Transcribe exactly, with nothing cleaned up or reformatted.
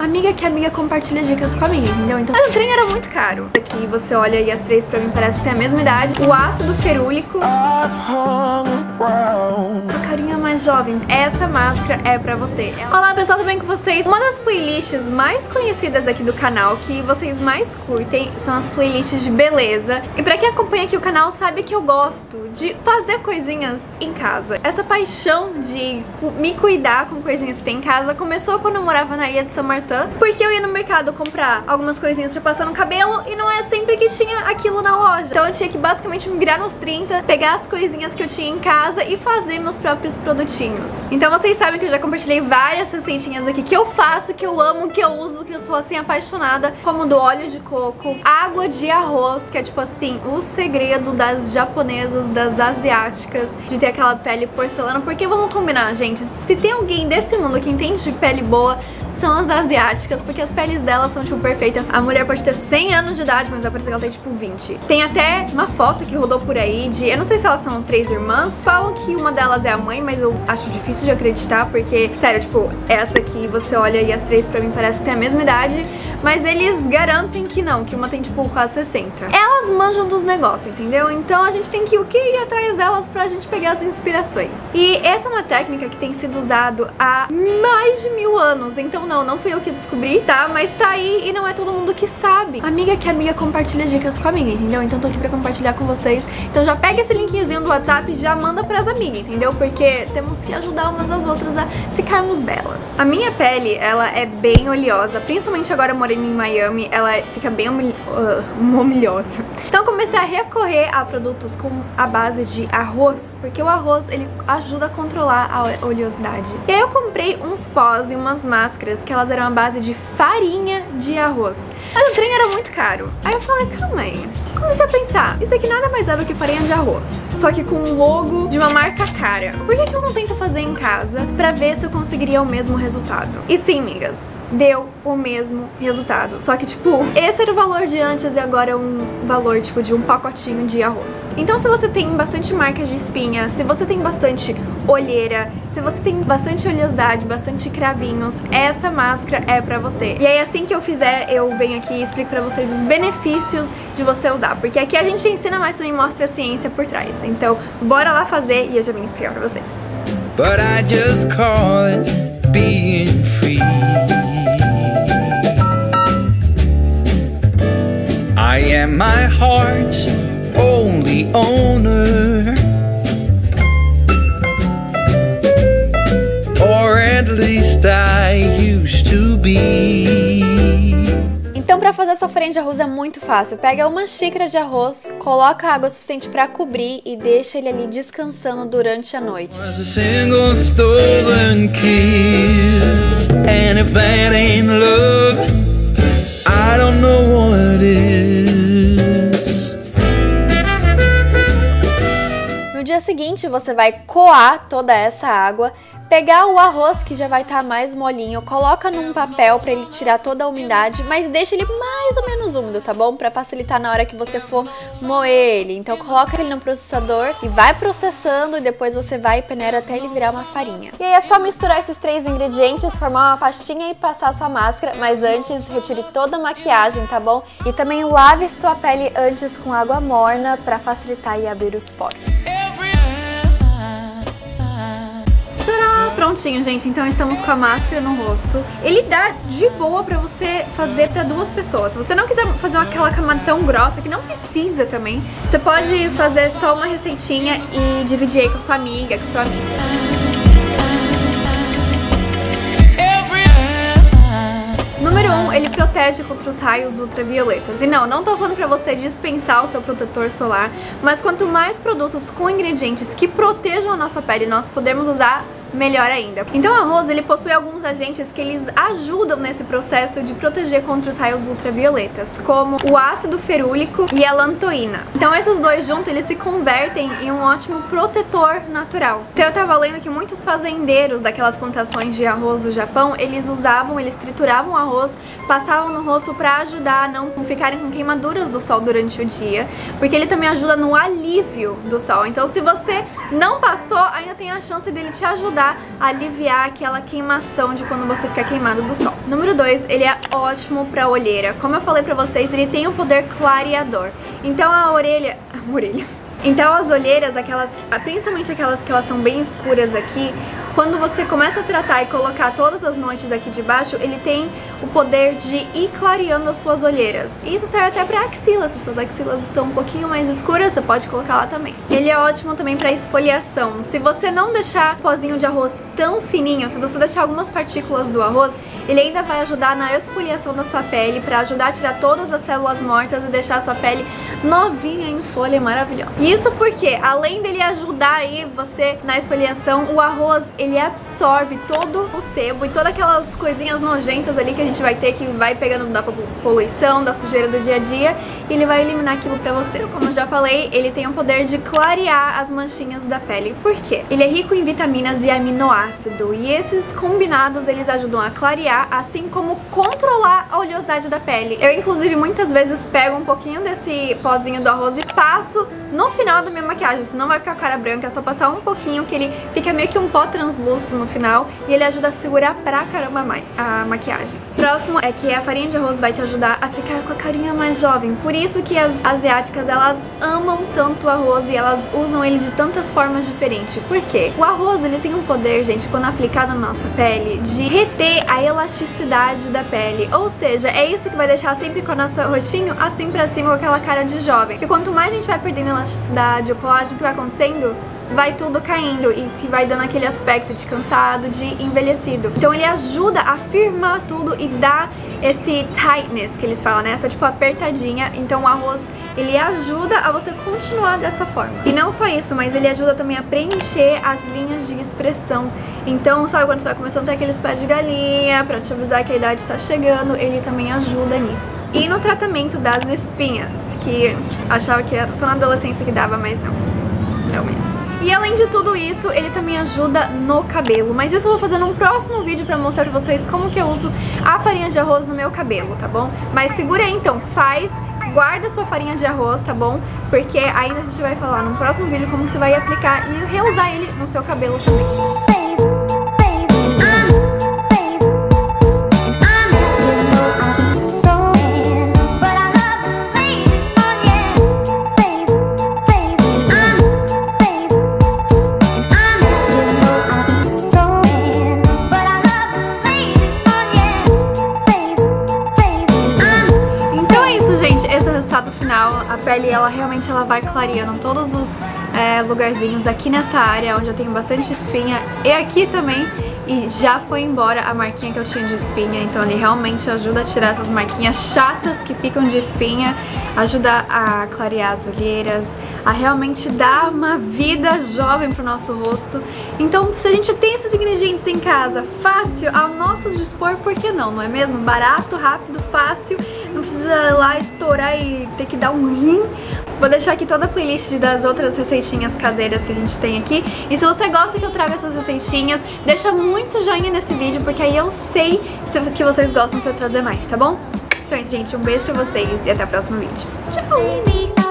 amiga que amiga compartilha dicas com a amiga, entendeu? Então, mas o trem era muito caro. Aqui você olha e as três pra mim parece que tem a mesma idade. O ácido ferúlico. A carinha mais jovem. Essa máscara é pra você. Olá pessoal, tudo bem com vocês? Uma das playlists mais conhecidas aqui do canal, que vocês mais curtem, são as playlists de beleza. E pra quem acompanha aqui o canal sabe que eu gosto de fazer coisinhas em casa. Essa paixão de me cuidar com coisinhas que tem em casa começou quando eu morava na Ilha de São Martin, porque eu ia no mercado comprar algumas coisinhas pra passar no cabelo e não é sempre que tinha aquilo na loja. Então eu tinha que basicamente me virar nos trinta, pegar as coisinhas que eu tinha em casa e fazer meus próprios produtinhos. Então vocês sabem que eu já compartilhei várias receitinhas aqui que eu faço, que eu amo, que eu uso, que eu sou assim apaixonada, como do óleo de coco, água de arroz, que é tipo assim, o segredo das japonesas, das asiáticas, de ter aquela pele porcelana, porque vamos combinar, gente, se tem alguém desse mundo que entende de pele boa, são as asiáticas, porque as peles delas são, tipo, perfeitas. A mulher pode ter cem anos de idade, mas vai parecer que ela tem, tipo, vinte. Tem até uma foto que rodou por aí de... Eu não sei se elas são três irmãs. Falam que uma delas é a mãe, mas eu acho difícil de acreditar, porque, sério, tipo, essa aqui você olha e as três pra mim parece que tem a mesma idade, mas eles garantem que não, que uma tem, tipo, quase sessenta. Elas manjam dos negócios, entendeu? Então a gente tem que o que ir atrás delas pra gente pegar as inspirações. E essa é uma técnica que tem sido usado há mais de mil anos, então não, não fui eu que descobri, tá? Mas tá aí e não é todo mundo que sabe. Amiga que amiga compartilha dicas com a amiga, entendeu? Então tô aqui pra compartilhar com vocês. Então já pega esse linkzinho do WhatsApp e já manda pras amigas, entendeu? Porque temos que ajudar umas às outras a ficarmos belas. A minha pele, ela é bem oleosa, principalmente agora morando em Miami, ela fica bem omil... uh, omilhosa. Então eu comecei a recorrer a produtos com a base de arroz, porque o arroz, ele ajuda a controlar a oleosidade. E aí eu comprei uns pós e umas máscaras que elas eram a base de farinha de arroz. Mas o trem era muito caro. Aí eu falei, calma aí. Comecei a pensar, isso aqui nada mais é do que farinha de arroz, só que com um logo de uma marca cara. Por que que eu não tento fazer em casa pra ver se eu conseguiria o mesmo resultado? E sim, amigas, deu o mesmo resultado. Só que, tipo, esse era o valor de antes e agora é um valor, tipo, de um pacotinho de arroz. Então, se você tem bastante marcas de espinha, se você tem bastante olheira, se você tem bastante oleosidade, bastante cravinhos, essa máscara é pra você. E aí, assim que eu fizer, eu venho aqui e explico pra vocês os benefícios de você usar. Porque aqui a gente ensina, mas também mostra a ciência por trás. Então, bora lá fazer e eu já venho explicar pra vocês. But I just call it being free. I am my heart's only owner, or at least I used to be. Então, pra fazer sua farinha de arroz é muito fácil. Pega uma xícara de arroz, coloca água suficiente pra cobrir e deixa ele ali descansando durante a noite. No dia seguinte, você vai coar toda essa água, pegar o arroz que já vai estar mais molinho, coloca num papel pra ele tirar toda a umidade, mas deixa ele mais ou menos úmido, tá bom? Pra facilitar na hora que você for moer ele. Então coloca ele no processador e vai processando e depois você vai e peneira até ele virar uma farinha. E aí é só misturar esses três ingredientes, formar uma pastinha e passar a sua máscara, mas antes retire toda a maquiagem, tá bom? E também lave sua pele antes com água morna pra facilitar e abrir os poros. Prontinho, gente, então estamos com a máscara no rosto. Ele dá de boa pra você fazer pra duas pessoas. Se você não quiser fazer aquela camada tão grossa, que não precisa também, você pode fazer só uma receitinha e dividir aí com sua amiga, com sua amiga. Número um, ele protege contra os raios ultravioletas. E não, não tô falando pra você dispensar o seu protetor solar, mas quanto mais produtos com ingredientes que protejam a nossa pele nós podemos usar, melhor ainda. Então o arroz, ele possui alguns agentes que eles ajudam nesse processo de proteger contra os raios ultravioletas, como o ácido ferúlico e a lantoína. Então esses dois juntos, eles se convertem em um ótimo protetor natural. Então eu tava lendo que muitos fazendeiros daquelas plantações de arroz do Japão, eles usavam, eles trituravam o arroz, passavam no rosto pra ajudar a não ficarem com queimaduras do sol durante o dia, porque ele também ajuda no alívio do sol. Então se você não passou, ainda tem a chance dele te ajudar a aliviar aquela queimação de quando você fica queimado do sol. Número dois, ele é ótimo pra olheira. Como eu falei pra vocês, ele tem um poder clareador. Então a orelha... A orelha... Então as olheiras, aquelas, principalmente aquelas que elas são bem escuras aqui, quando você começa a tratar e colocar todas as noites aqui de baixo, ele tem o poder de ir clareando as suas olheiras. E isso serve até para axilas, se suas axilas estão um pouquinho mais escuras, você pode colocar lá também. Ele é ótimo também para esfoliação. Se você não deixar o pozinho de arroz tão fininho, se você deixar algumas partículas do arroz, ele ainda vai ajudar na esfoliação da sua pele, para ajudar a tirar todas as células mortas e deixar a sua pele novinha em folha, maravilhosa. Isso porque, além dele ajudar aí você na esfoliação, o arroz, ele absorve todo o sebo e todas aquelas coisinhas nojentas ali que a gente vai ter, que vai pegando da poluição, da sujeira do dia a dia, e ele vai eliminar aquilo pra você. Como eu já falei, ele tem o poder de clarear as manchinhas da pele. Por quê? Ele é rico em vitaminas e aminoácido, e esses combinados, eles ajudam a clarear, assim como controlar a oleosidade da pele. Eu, inclusive, muitas vezes pego um pouquinho desse pozinho do arroz e passo no final da minha maquiagem, senão vai ficar a cara branca, é só passar um pouquinho que ele fica meio que um pó translúcido no final e ele ajuda a segurar pra caramba a maquiagem. Próximo é que a farinha de arroz vai te ajudar a ficar com a carinha mais jovem, por isso que as asiáticas, elas amam tanto o arroz e elas usam ele de tantas formas diferentes. Por quê? O arroz, ele tem um poder, gente, quando aplicado na nossa pele, de reter a elasticidade da pele, ou seja, é isso que vai deixar sempre com o nosso rostinho assim pra cima, com aquela cara de jovem, porque quanto mais a gente vai perdendo elasticidade, o colágeno que vai acontecendo, vai tudo caindo e que vai dando aquele aspecto de cansado, de envelhecido. Então ele ajuda a firmar tudo e dá esse tightness que eles falam, né? Essa tipo apertadinha. Então o arroz, ele ajuda a você continuar dessa forma. E não só isso, mas ele ajuda também a preencher as linhas de expressão. Então, sabe quando você vai começando a ter aqueles pés de galinha pra te avisar que a idade tá chegando, ele também ajuda nisso. E no tratamento das espinhas, que achava que era só na adolescência que dava, mas não, é o mesmo. E além de tudo isso, ele também ajuda no cabelo. Mas isso eu vou fazer num próximo vídeo pra mostrar pra vocês como que eu uso a farinha de arroz no meu cabelo, tá bom? Mas segura aí então, faz, guarda sua farinha de arroz, tá bom? Porque ainda a gente vai falar num próximo vídeo como que você vai aplicar e reusar ele no seu cabelo também. A pele, ela realmente ela vai clareando todos os é, lugarzinhos aqui nessa área onde eu tenho bastante espinha e aqui também, e já foi embora a marquinha que eu tinha de espinha, então ele realmente ajuda a tirar essas marquinhas chatas que ficam de espinha, ajuda a clarear as olheiras, a realmente dar uma vida jovem pro nosso rosto. Então, se a gente tem esses ingredientes em casa, fácil, ao nosso dispor, por que não, não é mesmo? Barato, rápido, fácil, não precisa ir lá estourar e ter que dar um rim. Vou deixar aqui toda a playlist das outras receitinhas caseiras que a gente tem aqui. E se você gosta que eu traga essas receitinhas, deixa muito joinha nesse vídeo, porque aí eu sei que vocês gostam que eu trazer mais, tá bom? Então é isso, gente. Um beijo pra vocês e até o próximo vídeo. Tchau!